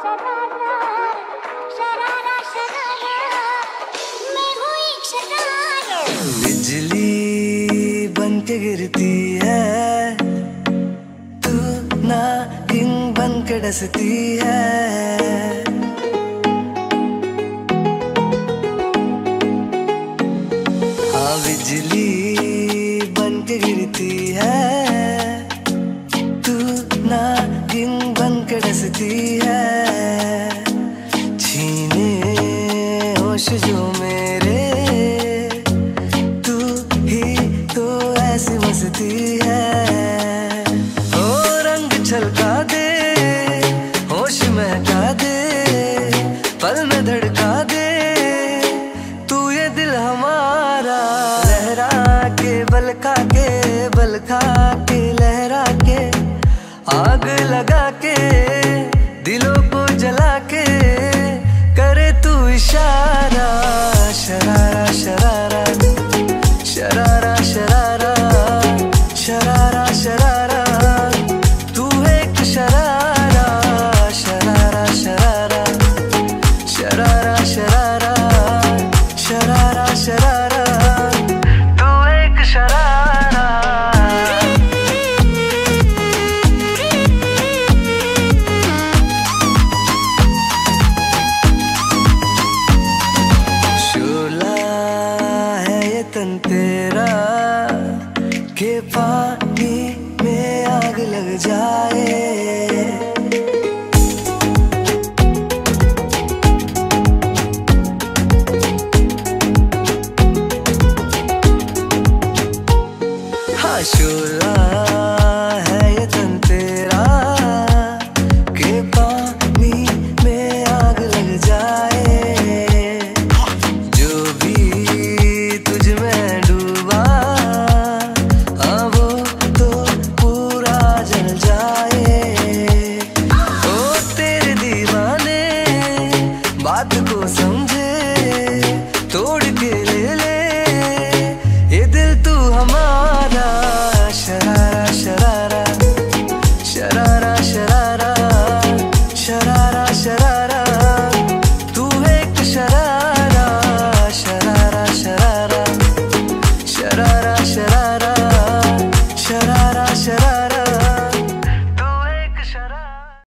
बिजली बन के गिरती है, तू ना किंग बन के डसती है। हाँ बिजली बन के गिरती है, तू ना किंग बन के डसती है। छीने होश जो मेरे, ऐसी मस्ती है। ओ रंग छलका दे, होश महका दे, पल में धड़का दे, तू ये दिल हमारा। लहरा के बल खा के, बल खा के लहरा के, आग लगा के दिलों को जला के, करे तू इशारा। शरारा शरारा शरारा शरारा शरारा शरारा, तू एक शरारा। शरारा शरारा शरारा शरारा शरारा शरारा, तू एक शरारा। शोला है ये तन तेरा, के पानी में आग लग जाए।